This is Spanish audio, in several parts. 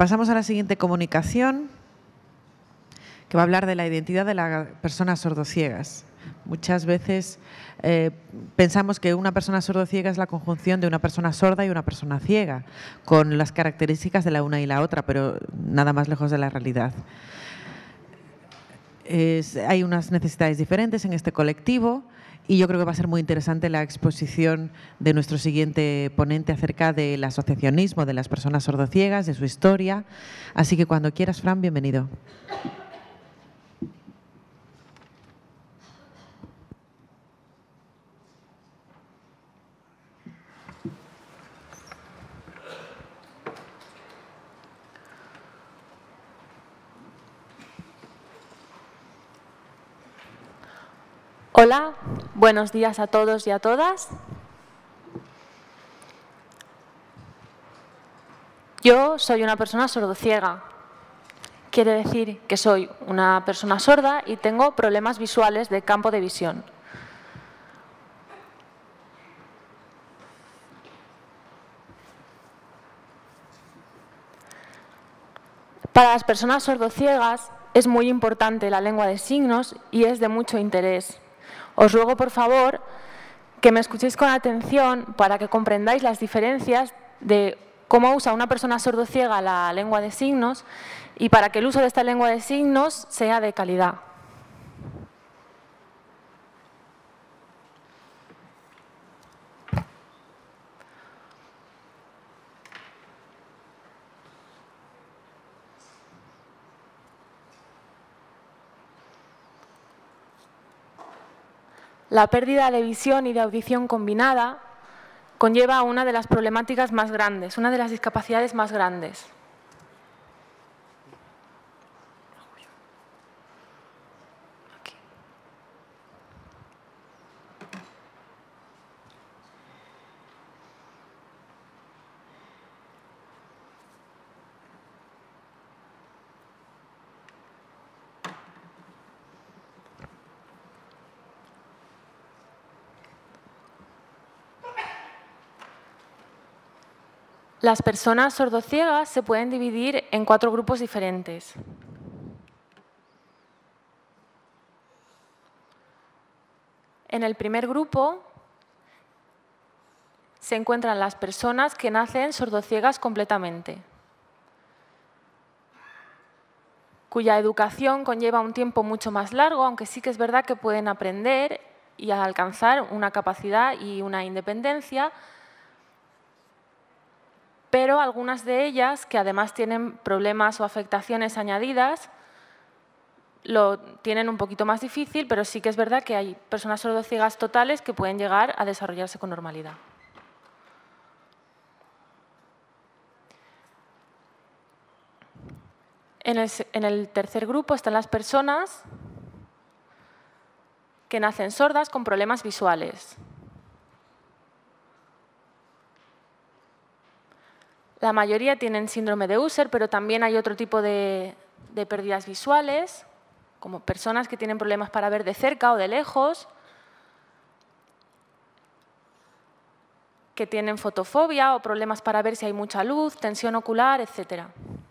Pasamos a la siguiente comunicación, que va a hablar de la identidad de las personas sordociegas. Muchas veces pensamos que una persona sordociega es la conjunción de una persona sorda y una persona ciega, con las características de la una y la otra, pero nada más lejos de la realidad. Hay unas necesidades diferentes en este colectivo y yo creo que va a ser muy interesante la exposición de nuestro siguiente ponente acerca del asociacionismo de las personas sordociegas, de su historia. Así que cuando quieras, Fran, bienvenido. Hola, buenos días a todos y a todas. Yo soy una persona sordociega. Quiere decir que soy una persona sorda y tengo problemas visuales de campo de visión. Para las personas sordociegas es muy importante la lengua de signos y es de mucho interés. Os ruego, por favor, que me escuchéis con atención para que comprendáis las diferencias de cómo usa una persona sordociega la lengua de signos y para que el uso de esta lengua de signos sea de calidad. La pérdida de visión y de audición combinada conlleva una de las problemáticas más grandes, una de las discapacidades más grandes. Las personas sordociegas se pueden dividir en 4 grupos diferentes. En el primer grupo se encuentran las personas que nacen sordociegas completamente, cuya educación conlleva un tiempo mucho más largo, aunque sí que es verdad que pueden aprender y alcanzar una capacidad y una independencia, pero algunas de ellas, que además tienen problemas o afectaciones añadidas, lo tienen un poquito más difícil, pero sí que es verdad que hay personas sordociegas totales que pueden llegar a desarrollarse con normalidad. En el tercer grupo están las personas que nacen sordas con problemas visuales. La mayoría tienen síndrome de Usher, pero también hay otro tipo de pérdidas visuales, como personas que tienen problemas para ver de cerca o de lejos, que tienen fotofobia o problemas para ver si hay mucha luz, tensión ocular, etc.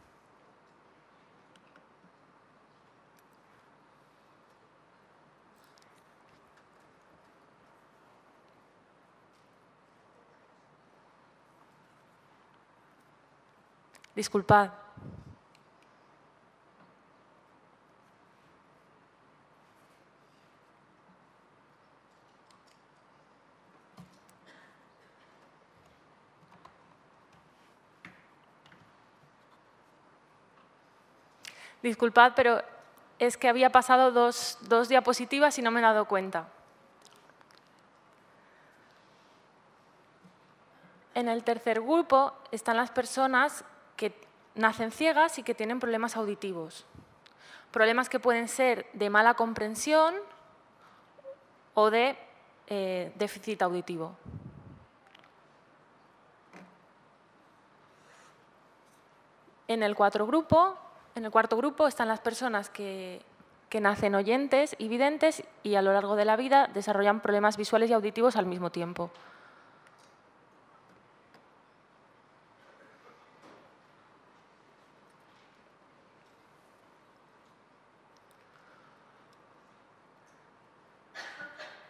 Disculpad. Disculpad, pero es que había pasado dos diapositivas y no me he dado cuenta. En el tercer grupo están las personas que nacen ciegas y que tienen problemas auditivos. Problemas que pueden ser de mala comprensión o de déficit auditivo. En el cuarto grupo están las personas que nacen oyentes y videntes y a lo largo de la vida desarrollan problemas visuales y auditivos al mismo tiempo.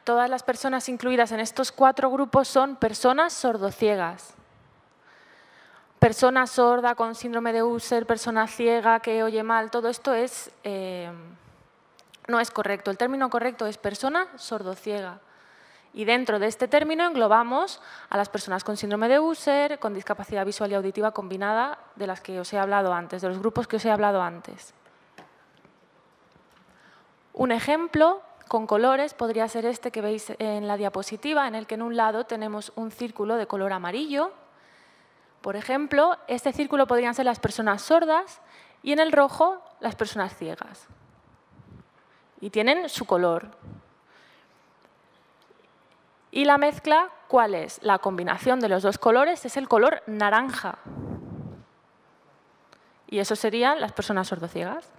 Todas las personas incluidas en estos 4 grupos son personas sordociegas. Persona sorda con síndrome de Usher, persona ciega que oye mal, todo esto no es correcto. El término correcto es persona sordociega. Y dentro de este término englobamos a las personas con síndrome de Usher, con discapacidad visual y auditiva combinada, de las que os he hablado antes, de los grupos que os he hablado antes. Un ejemplo con colores podría ser este que veis en la diapositiva, en el que en un lado tenemos un círculo de color amarillo. Por ejemplo, este círculo podrían ser las personas sordas y en el rojo las personas ciegas. Y tienen su color. Y la mezcla, ¿cuál es? La combinación de los 2 colores es el color naranja. Y eso serían las personas sordociegas.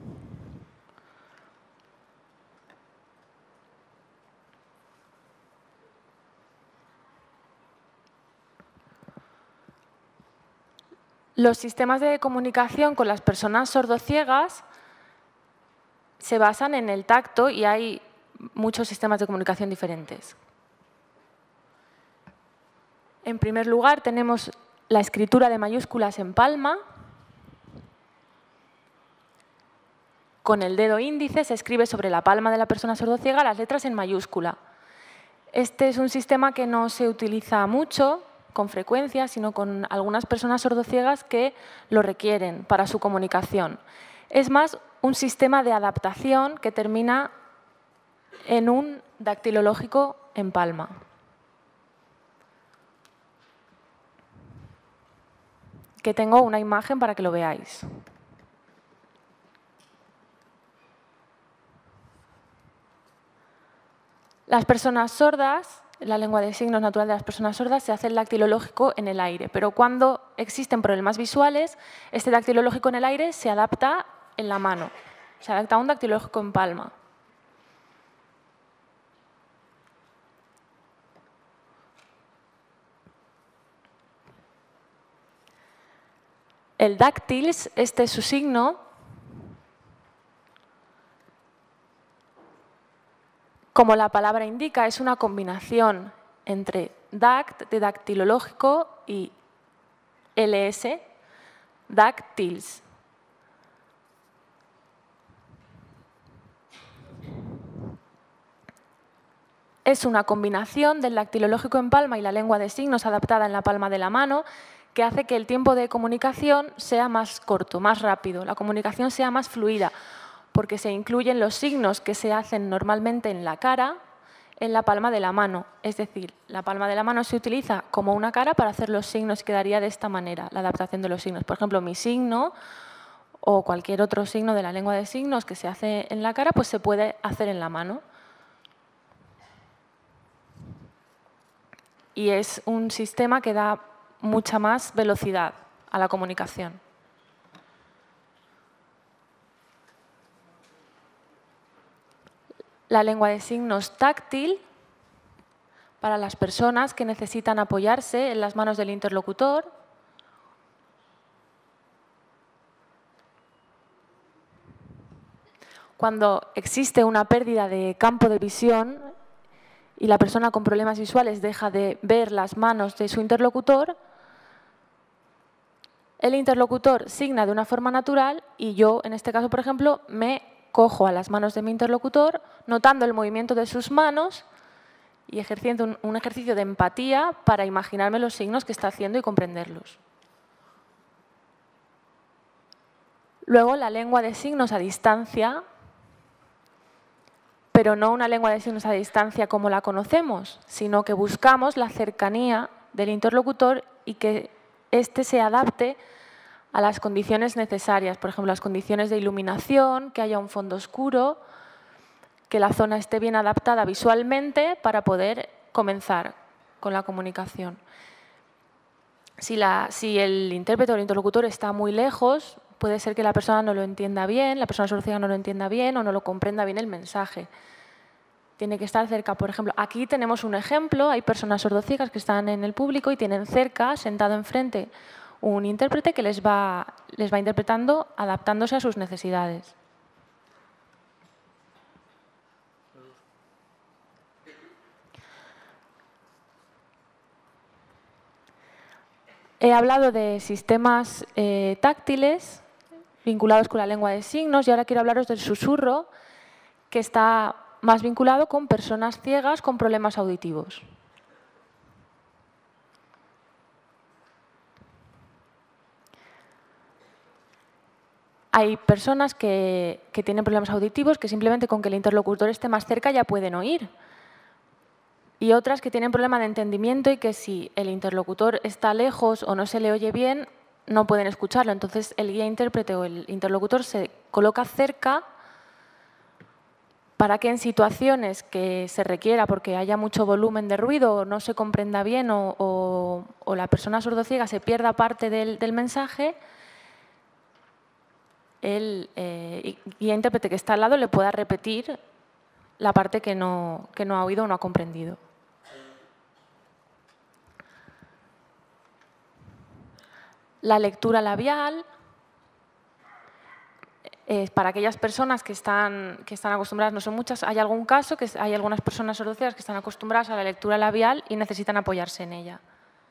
Los sistemas de comunicación con las personas sordociegas se basan en el tacto y hay muchos sistemas de comunicación diferentes. En primer lugar, tenemos la escritura de mayúsculas en palma. Con el dedo índice se escribe sobre la palma de la persona sordociega las letras en mayúscula. Este es un sistema que no se utiliza mucho, con frecuencia, sino con algunas personas sordociegas que lo requieren para su comunicación. Es más un sistema de adaptación que termina en un dactilológico en palma. Que tengo una imagen para que lo veáis. Las personas sordas, la lengua de signos natural de las personas sordas, se hace el dactilológico en el aire, pero cuando existen problemas visuales, este dactilológico en el aire se adapta en la mano, se adapta a un dactilológico en palma. El dáctiles, este es su signo. Como la palabra indica, es una combinación entre dact, de dactilológico, y ls, dáctiles. Es una combinación del dactilológico en palma y la lengua de signos adaptada en la palma de la mano que hace que el tiempo de comunicación sea más corto, más rápido, la comunicación sea más fluida, porque se incluyen los signos que se hacen normalmente en la cara en la palma de la mano. Es decir, la palma de la mano se utiliza como una cara para hacer los signos y quedaría de esta manera, la adaptación de los signos. Por ejemplo, mi signo o cualquier otro signo de la lengua de signos que se hace en la cara, pues se puede hacer en la mano. Y es un sistema que da mucha más velocidad a la comunicación. La lengua de signos táctil para las personas que necesitan apoyarse en las manos del interlocutor. Cuando existe una pérdida de campo de visión y la persona con problemas visuales deja de ver las manos de su interlocutor, el interlocutor signa de una forma natural y yo, en este caso, por ejemplo, me cojo a las manos de mi interlocutor, notando el movimiento de sus manos y ejerciendo un ejercicio de empatía para imaginarme los signos que está haciendo y comprenderlos. Luego, la lengua de signos a distancia, pero no una lengua de signos a distancia como la conocemos, sino que buscamos la cercanía del interlocutor y que éste se adapte a las condiciones necesarias, por ejemplo, las condiciones de iluminación, que haya un fondo oscuro, que la zona esté bien adaptada visualmente para poder comenzar con la comunicación. Si el intérprete o el interlocutor está muy lejos, puede ser que la persona no lo entienda bien, la persona sordociega no lo entienda bien o no lo comprenda bien el mensaje. Tiene que estar cerca. Por ejemplo, aquí tenemos un ejemplo, hay personas sordociegas que están en el público y tienen cerca, sentado enfrente, un intérprete que les va interpretando, adaptándose a sus necesidades. He hablado de sistemas táctiles vinculados con la lengua de signos y ahora quiero hablaros del susurro, que está más vinculado con personas ciegas con problemas auditivos. Hay personas que tienen problemas auditivos que simplemente con que el interlocutor esté más cerca ya pueden oír. Y otras que tienen problema de entendimiento y que si el interlocutor está lejos o no se le oye bien, no pueden escucharlo. Entonces el guía intérprete o el interlocutor se coloca cerca para que en situaciones que se requiera, porque haya mucho volumen de ruido o no se comprenda bien o la persona sordociega se pierda parte del mensaje, el guía intérprete que está al lado le pueda repetir la parte que no ha oído o no ha comprendido. La lectura labial para aquellas personas que están acostumbradas, no son muchas, hay algún caso que hay algunas personas sordociegas que están acostumbradas a la lectura labial y necesitan apoyarse en ella.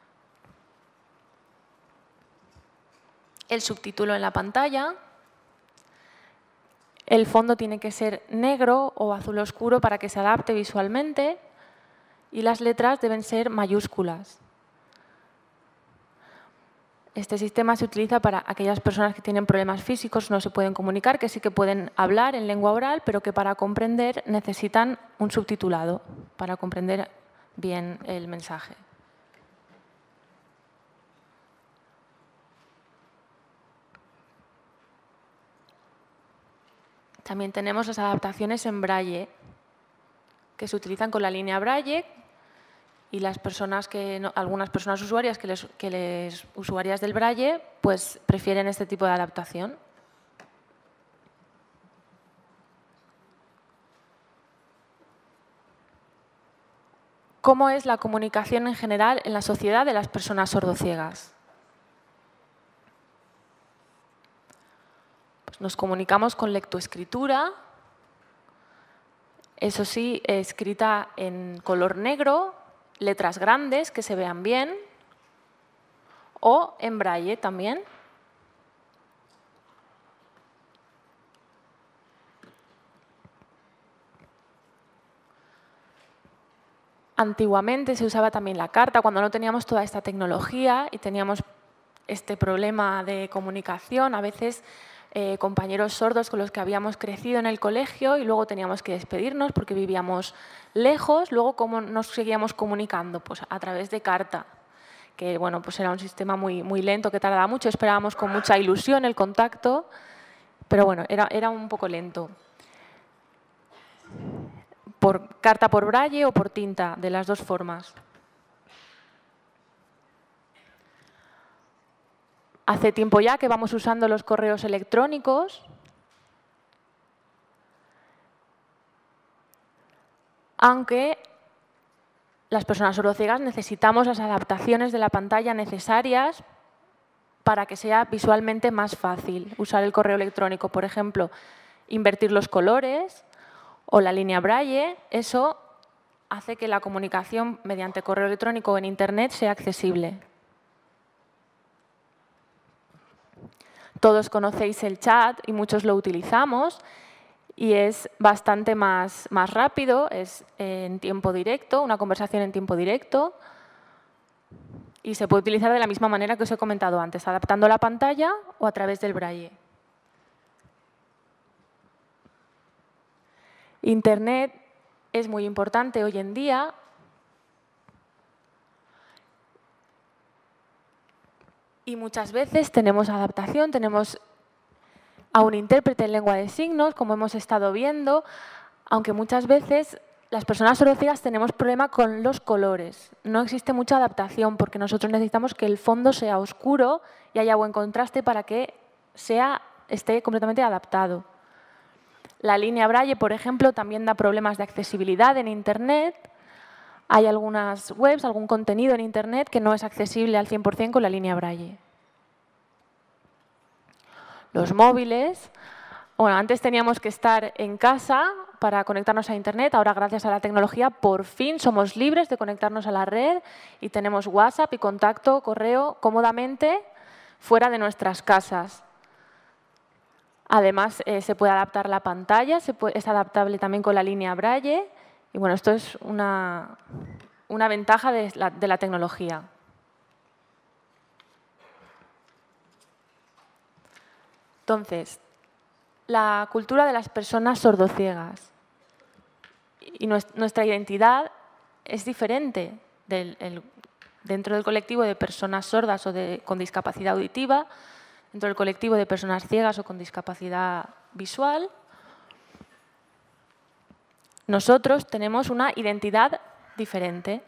El subtítulo en la pantalla. El fondo tiene que ser negro o azul oscuro para que se adapte visualmente y las letras deben ser mayúsculas. Este sistema se utiliza para aquellas personas que tienen problemas físicos, no se pueden comunicar, que sí que pueden hablar en lengua oral, pero que para comprender necesitan un subtitulado para comprender bien el mensaje. También tenemos las adaptaciones en braille, que se utilizan con la línea braille y las personas algunas personas usuarias usuarias del braille pues prefieren este tipo de adaptación. ¿Cómo es la comunicación en general en la sociedad de las personas sordociegas? Pues nos comunicamos con lectoescritura, eso sí, escrita en color negro, letras grandes que se vean bien, o en braille también. Antiguamente se usaba también la carta, cuando no teníamos toda esta tecnología y teníamos este problema de comunicación, a veces compañeros sordos con los que habíamos crecido en el colegio y luego teníamos que despedirnos porque vivíamos lejos. Luego, ¿cómo nos seguíamos comunicando? Pues a través de carta, que bueno, pues era un sistema muy lento, que tardaba mucho, esperábamos con mucha ilusión el contacto, pero bueno, era un poco lento. Por carta por braille o por tinta, de las dos formas. Hace tiempo ya que vamos usando los correos electrónicos. Aunque las personas sordociegas necesitamos las adaptaciones de la pantalla necesarias para que sea visualmente más fácil usar el correo electrónico. Por ejemplo, invertir los colores o la línea braille. Eso hace que la comunicación mediante correo electrónico o en Internet sea accesible. Todos conocéis el chat y muchos lo utilizamos y es bastante más rápido, es en tiempo directo, una conversación en tiempo directo y se puede utilizar de la misma manera que os he comentado antes, adaptando la pantalla o a través del braille. Internet es muy importante hoy en día. Y muchas veces tenemos adaptación, tenemos a un intérprete en lengua de signos, como hemos estado viendo, aunque muchas veces las personas sordociegas tenemos problema con los colores. No existe mucha adaptación porque nosotros necesitamos que el fondo sea oscuro y haya buen contraste para que esté completamente adaptado. La línea braille, por ejemplo, también da problemas de accesibilidad en Internet. Hay algunas webs, algún contenido en Internet que no es accesible al 100% con la línea braille. Los móviles, bueno, antes teníamos que estar en casa para conectarnos a Internet. Ahora, gracias a la tecnología, por fin somos libres de conectarnos a la red y tenemos WhatsApp y contacto, correo, cómodamente fuera de nuestras casas. Además, se puede adaptar la pantalla, es adaptable también con la línea Braille. Y bueno, esto es una ventaja de la tecnología. Entonces, la cultura de las personas sordociegas y nuestra identidad es diferente dentro del colectivo de personas sordas o con discapacidad auditiva, dentro del colectivo de personas ciegas o con discapacidad visual. Nosotros tenemos una identidad diferente.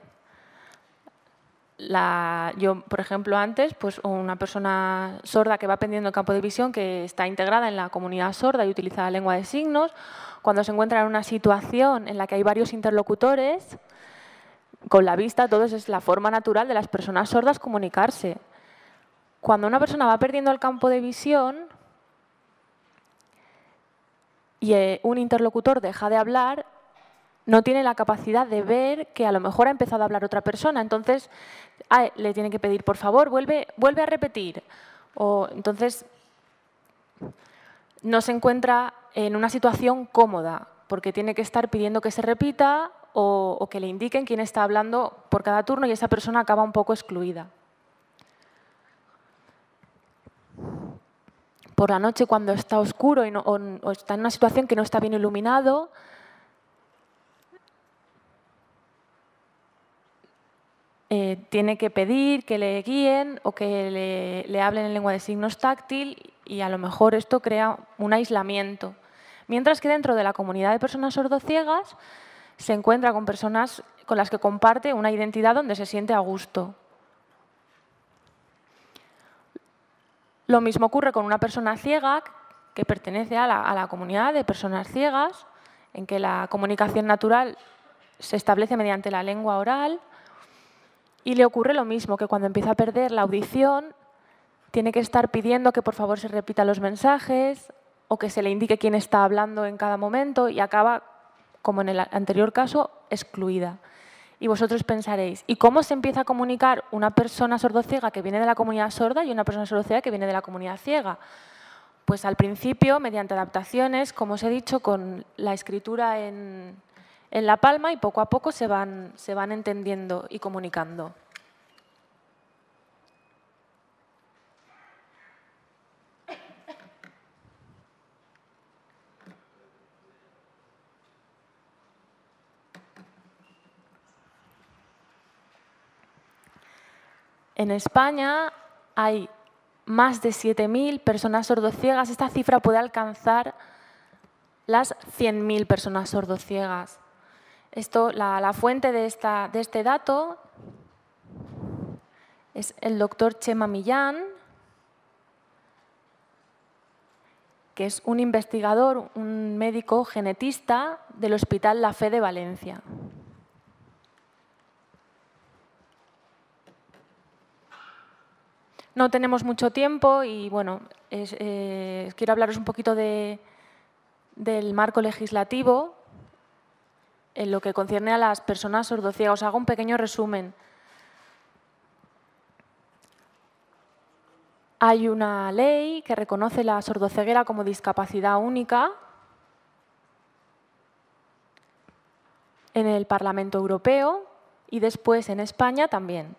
Yo, por ejemplo, antes, pues una persona sorda que va aprendiendo el campo de visión, que está integrada en la comunidad sorda y utiliza la lengua de signos, cuando se encuentra en una situación en la que hay varios interlocutores, con la vista, todo es la forma natural de las personas sordas comunicarse. Cuando una persona va perdiendo el campo de visión y un interlocutor deja de hablar, no tiene la capacidad de ver que a lo mejor ha empezado a hablar otra persona. Entonces, le tiene que pedir, por favor, vuelve a repetir. Entonces, no se encuentra en una situación cómoda, porque tiene que estar pidiendo que se repita o que le indiquen quién está hablando por cada turno y esa persona acaba un poco excluida. Por la noche, cuando está oscuro o está en una situación que no está bien iluminado, tiene que pedir que le guíen o que le hablen en lengua de signos táctil y a lo mejor esto crea un aislamiento. Mientras que dentro de la comunidad de personas sordociegas se encuentra con personas con las que comparte una identidad donde se siente a gusto. Lo mismo ocurre con una persona ciega que pertenece a la comunidad de personas ciegas, en que la comunicación natural se establece mediante la lengua oral. Y le ocurre lo mismo, que cuando empieza a perder la audición, tiene que estar pidiendo que por favor se repitan los mensajes o que se le indique quién está hablando en cada momento y acaba, como en el anterior caso, excluida. Y vosotros pensaréis, ¿y cómo se empieza a comunicar una persona sordociega que viene de la comunidad sorda y una persona sordociega que viene de la comunidad ciega? Pues al principio, mediante adaptaciones, como os he dicho, con la escritura en la palma y poco a poco se van entendiendo y comunicando. En España hay más de 7.000 personas sordociegas. Esta cifra puede alcanzar las 100.000 personas sordociegas. La fuente de este dato es el doctor Chema Millán, que es un investigador, un médico genetista del Hospital La Fe de Valencia. No tenemos mucho tiempo y bueno, quiero hablaros un poquito del marco legislativo en lo que concierne a las personas sordociegas. Os hago un pequeño resumen. Hay una ley que reconoce la sordoceguera como discapacidad única en el Parlamento Europeo y después en España también.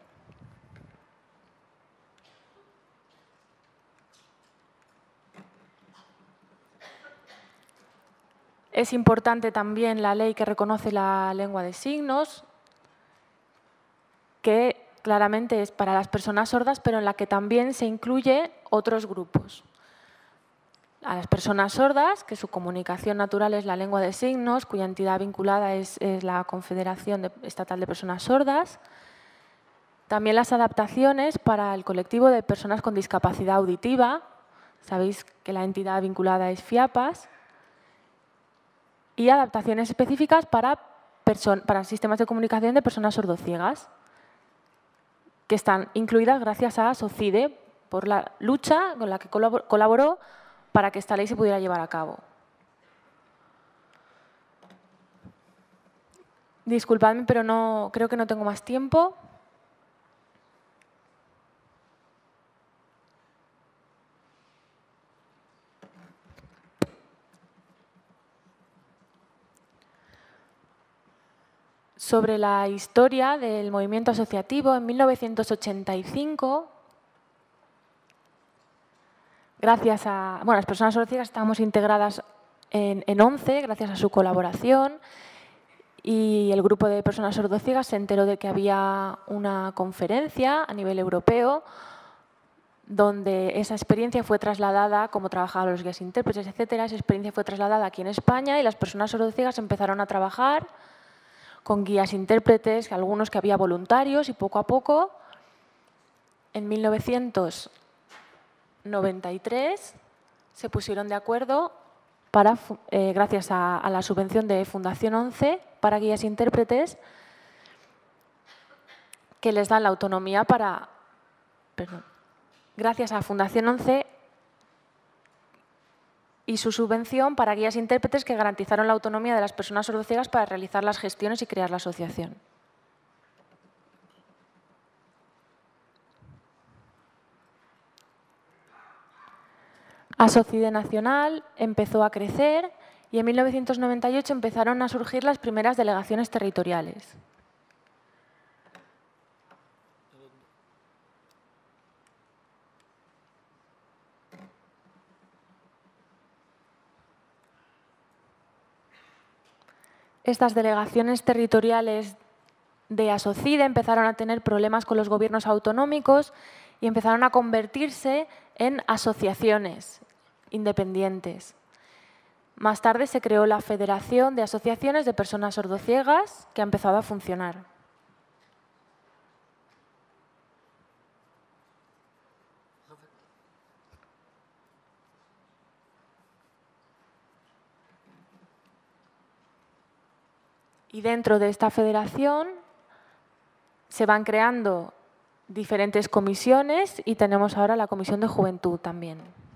Es importante también la ley que reconoce la lengua de signos, que claramente es para las personas sordas, pero en la que también se incluye otros grupos. A las personas sordas, que su comunicación natural es la lengua de signos, cuya entidad vinculada es la Confederación Estatal de Personas Sordas. También las adaptaciones para el colectivo de personas con discapacidad auditiva. Sabéis que la entidad vinculada es FIAPAS. Y adaptaciones específicas para sistemas de comunicación de personas sordociegas, que están incluidas gracias a SOCIDE por la lucha con la que colaboró para que esta ley se pudiera llevar a cabo. Disculpadme, pero creo que no tengo más tiempo. Sobre la historia del movimiento asociativo, en 1985, gracias a las personas sordo-ciegas estábamos integradas en ONCE, gracias a su colaboración, y el grupo de personas sordociegas se enteró de que había una conferencia a nivel europeo donde esa experiencia fue trasladada, como trabajaban los guías intérpretes, etcétera, esa experiencia fue trasladada aquí en España y las personas sordociegas empezaron a trabajar con guías intérpretes, algunos que había voluntarios, y poco a poco, en 1993, se pusieron de acuerdo para, gracias a la subvención de Fundación ONCE para guías intérpretes, que les dan la autonomía para... Gracias a Fundación ONCE y su subvención para guías intérpretes que garantizaron la autonomía de las personas sordociegas para realizar las gestiones y crear la asociación. Asocide Nacional empezó a crecer y en 1998 empezaron a surgir las primeras delegaciones territoriales. Estas delegaciones territoriales de Asocide empezaron a tener problemas con los gobiernos autonómicos y empezaron a convertirse en asociaciones independientes. Más tarde se creó la Federación de Asociaciones de Personas Sordociegas, que ha empezado a funcionar. Y dentro de esta federación se van creando diferentes comisiones y tenemos ahora la Comisión de Juventud también.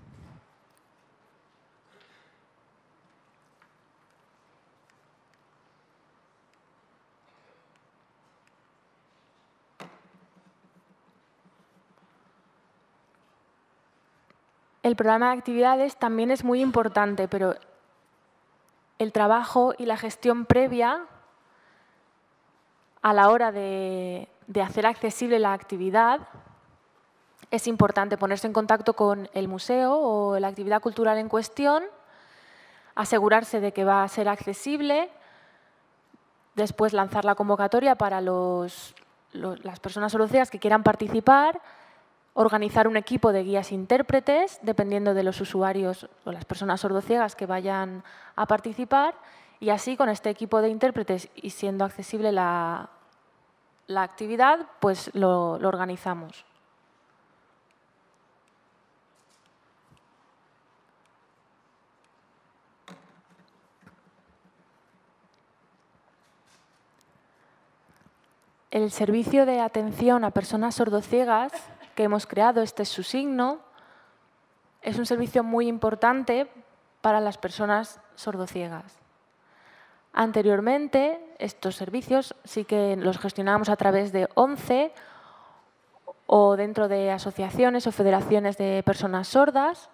El programa de actividades también es muy importante, pero el trabajo y la gestión previa a la hora de hacer accesible la actividad, es importante ponerse en contacto con el museo o la actividad cultural en cuestión, asegurarse de que va a ser accesible, después lanzar la convocatoria para las personas sordociegas que quieran participar, organizar un equipo de guías intérpretes, dependiendo de los usuarios o las personas sordociegas que vayan a participar, y así con este equipo de intérpretes y siendo accesible la actividad, pues lo organizamos. El servicio de atención a personas sordociegas que hemos creado, este es su signo, es un servicio muy importante para las personas sordociegas. Anteriormente, estos servicios sí que los gestionábamos a través de ONCE o dentro de asociaciones o federaciones de personas sordas.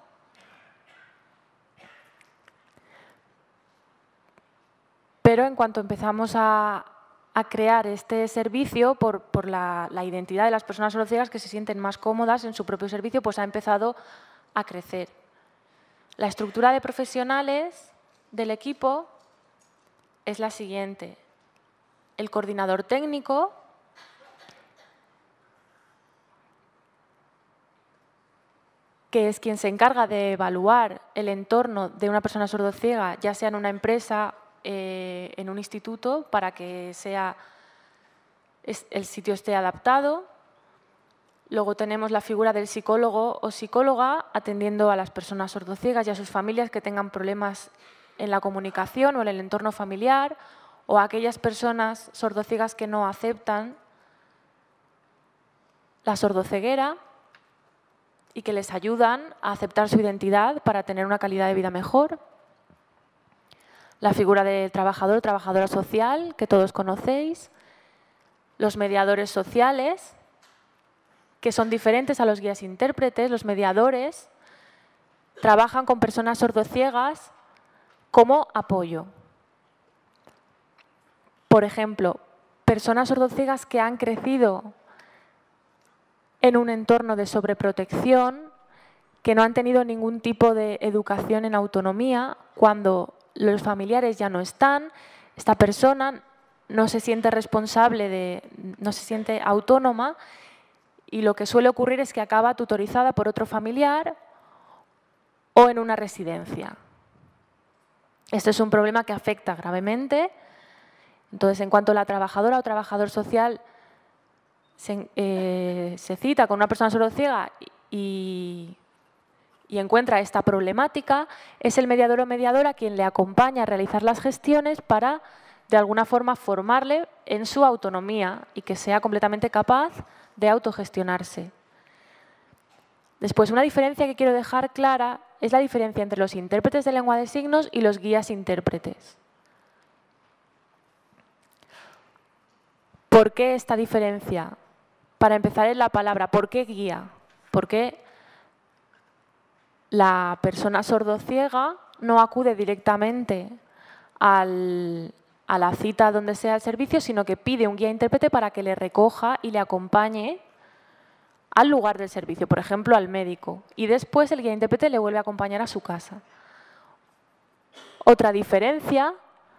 Pero en cuanto empezamos a crear este servicio, por la identidad de las personas sordociegas que se sienten más cómodas en su propio servicio, pues ha empezado a crecer. La estructura de profesionales del equipo es la siguiente. El coordinador técnico, que es quien se encarga de evaluar el entorno de una persona sordociega, ya sea en una empresa, en un instituto, para que el sitio esté adaptado. Luego tenemos la figura del psicólogo o psicóloga atendiendo a las personas sordociegas y a sus familias que tengan problemas en la comunicación o en el entorno familiar, o a aquellas personas sordociegas que no aceptan la sordoceguera y que les ayudan a aceptar su identidad para tener una calidad de vida mejor. la figura del trabajador o trabajadora social, que todos conocéis, los mediadores sociales, que son diferentes a los guías intérpretes. Los mediadores trabajan con personas sordociegas como apoyo. Por ejemplo, personas sordociegas que han crecido en un entorno de sobreprotección, que no han tenido ningún tipo de educación en autonomía. Cuando los familiares ya no están, esta persona no se siente responsable, no se siente autónoma, y lo que suele ocurrir es que acaba tutorizada por otro familiar o en una residencia. Este es un problema que afecta gravemente. Entonces, en cuanto la trabajadora o trabajador social se cita con una persona sordociega y encuentra esta problemática, es el mediador o mediadora quien le acompaña a realizar las gestiones para, de alguna forma, formarle en su autonomía y que sea completamente capaz de autogestionarse. Después, una diferencia que quiero dejar clara es la diferencia entre los intérpretes de lengua de signos y los guías intérpretes. ¿Por qué esta diferencia? Para empezar, en la palabra, ¿por qué guía? Porque la persona sordociega no acude directamente a la cita donde sea el servicio, sino que pide un guía intérprete para que le recoja y le acompañe al lugar del servicio, por ejemplo, al médico. Y después el guía intérprete le vuelve a acompañar a su casa. Otra diferencia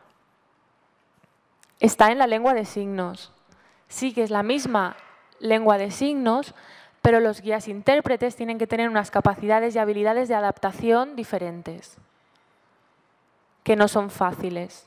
está en la lengua de signos. Sí que es la misma lengua de signos, pero los guías intérpretes tienen que tener unas capacidades y habilidades de adaptación diferentes, que no son fáciles.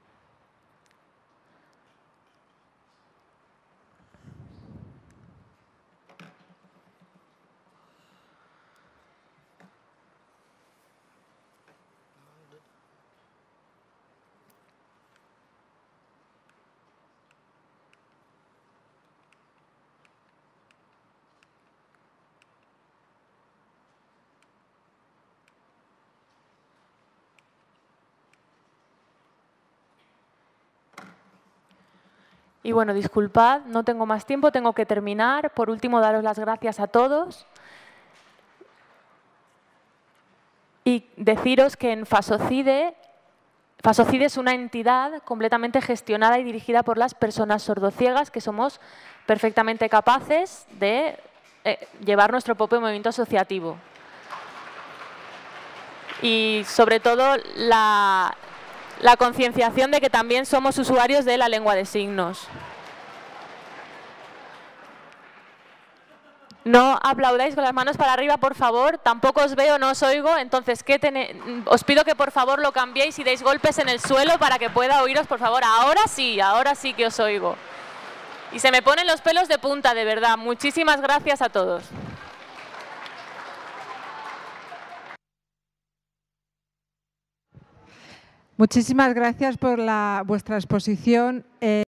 Y bueno, disculpad, no tengo más tiempo, tengo que terminar. Por último, daros las gracias a todos y deciros que en Fasocide es una entidad completamente gestionada y dirigida por las personas sordociegas, que somos perfectamente capaces de llevar nuestro propio movimiento asociativo. Y sobre todo la concienciación de que también somos usuarios de la lengua de signos. No aplaudáis con las manos para arriba, por favor. Tampoco os veo, no os oigo. Entonces, os pido que por favor lo cambiéis y deis golpes en el suelo para que pueda oíros, por favor. Ahora sí que os oigo. Y se me ponen los pelos de punta, de verdad. Muchísimas gracias a todos. Muchísimas gracias por vuestra exposición.